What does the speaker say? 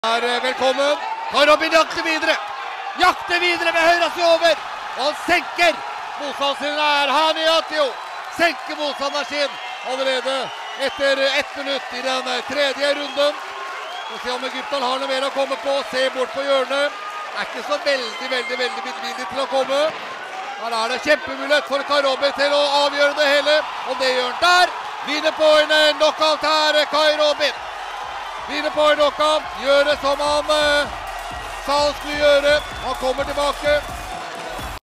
Velkommen. Karobin jakter videre med høyre seg over. Og han senker motstanderen Haniatio. Senker motstanderen sin allerede etter 1 minutt i den tredje runden. Så se om Egypten har noe mer å komme på. Se bort på hjørnet. Ikke så veldig villig til å komme. Her er det kjempemulighet for Karobin til å avgjøre det hele. Og det gjør han der. Vinner på en knockout her, Karobin. Vinner på en knockout, gjør det som han sa han skulle gjøre. Han kommer tilbake.